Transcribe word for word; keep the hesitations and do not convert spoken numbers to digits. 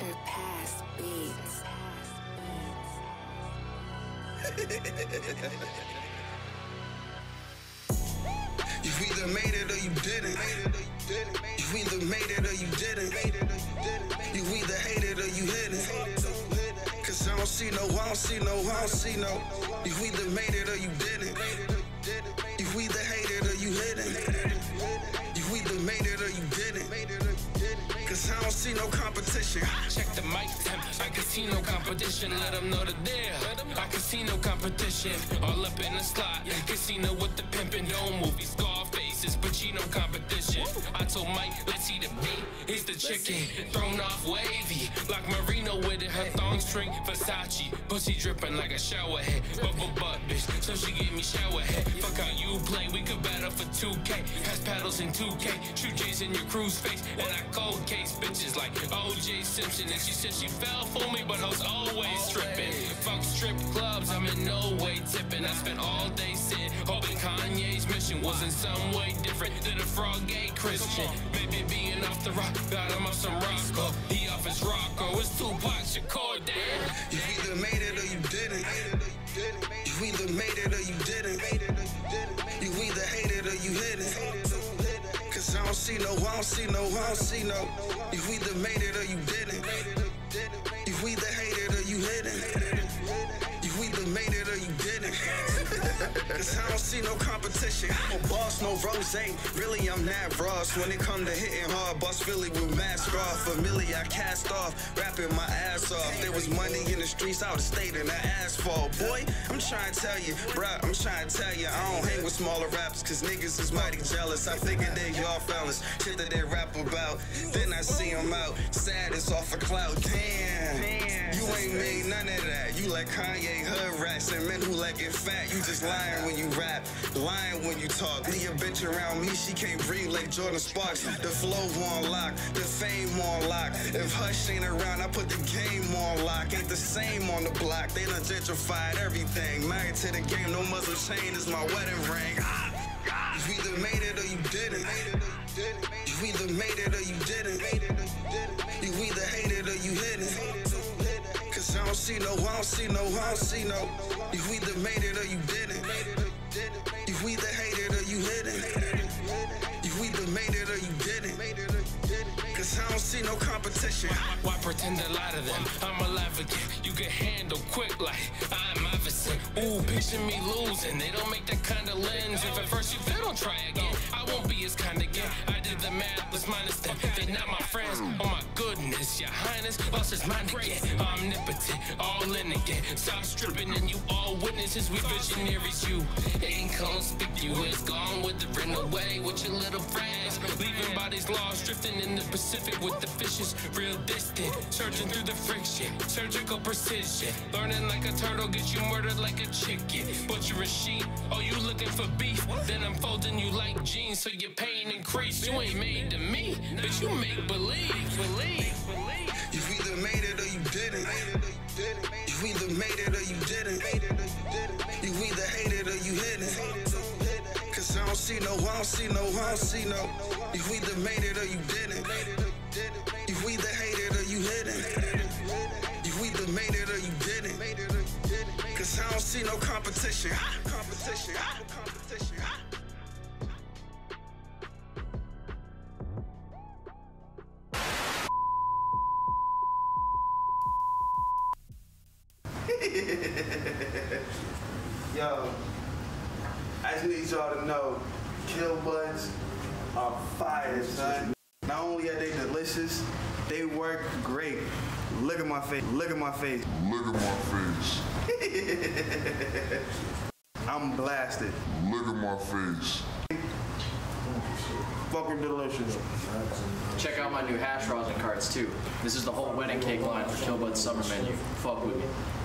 Surpass Beats. You either made it or you didn't. You either made it or you didn't. You either hate it or you hit it. Cause I don't see no, I don't see no, I don't see no. You either made it or you didn't. You either hate it or you hit it. You either made it or you didn't. Cause I don't see no competition. Check the mic temp, I can see no competition. Let them know the deal, I can see no competition. All up in the slot, casino with the pimpin'. No movie, Scarfaces, Pacino competition. I told Mike, let's see the beat, he's the chicken. Thrown off wavy, like Marino with it. Her thong string, Versace, pussy dripping like a shower head. Bubble butt, bitch, so she gave me shower head. Fuck how you play, we could battle for two K. Has paddles in two K, shoot J's in your cruise face. And I cold case bitches like O J Simpson. And she said she fell for me, but hoes always stripping. Fuck strip clubs, I'm in no way tipping. I spent all day sitting, hoping Kanye's mission was in some way different than a frog gay Christian. Baby being off the rock, got him off some Roscoe. He off his Rocco, it's Tupac Shakur, damn. You either made it or you didn't. You either made it or you didn't. You either hate it or you hit it. Cause I don't see no, I don't see no, I don't see no. You either made it or you didn't. You either hate it or you hit it. You either made it or you didn't. Cause I don't see no competition. I'm a boss, no rose. Really, I'm Nat Ross. When it come to hitting hard, boss Philly with mask off. Familiar, I cast off, rapping my ass off. There was money in the streets, I would've stayed in the asphalt. Boy, I'm trying to tell you, bruh, I'm trying to tell you, I don't hang with smaller rappers, cause niggas is mighty jealous. I figured they y'all fellas, shit that they rap about. Then I see them out, sad it's off a cloud. Damn, you ain't made none of that. You like Kanye hood rats and men who like get fat. You just lying when you rap, lying when you talk. Leave a bitch around me, she can't breathe like Jordan Sparks. The flow on lock, the fame on lock. If Hush ain't around, I put the game on lock. Ain't the same on the block, they done gentrified everything. Married to the game, no muzzle chain is my wedding ring. You either made it or you didn't. You either made it or you didn't. You either hate it or you hit it. Cause I don't see no, I don't see no, I don't see no. You either made it or you didn't. You either hate it or you hit it. You either made it or you didn't. Cause I don't see no competition. Why pretend to lie to them? I'm alive again. You can handle quick like I'm Iverson. Ooh, picture me losing. They don't make that kind of lens. If at first you fail, don't try again. I won't be as kind again. I did the math, let's minus them. They not my friends. Oh my goodness, your highness lost his mind again. Omnipotent, all in again. Stop stripping and you all witnesses. We visionaries. You ain't conspicuous. Gone with the run away with your little friends. Leaving bodies lost, drifting in the Pacific with the fishes. Real distant, searching through the friction. Surgical precision. Learning like a turtle, get you murdered like a chicken. Butcher a sheep, oh you looking for beef. Then I'm folding you like jeans so your pain increase. You ain't made to me, but you make believe. Believe, believe. You either made it or you didn't. You either made it or you didn't. You either hate it or you hit it. Cause I don't see no, I don't see no, I don't see no. You either made it or you didn't. You either hate it or you hit it. You either made it or you didn't. Cause I don't see no competition. Competition, competition. Yo, I just need y'all to know, Kill Buds are fire, son. Not only are they delicious, they work great. Look at my face, look at my face. Look at my face. I'm blasted. Look at my face. Fucking delicious. Check out my new hash rosin carts too. This is the whole wedding cake line for Kill Bud's summer menu. Fuck with me.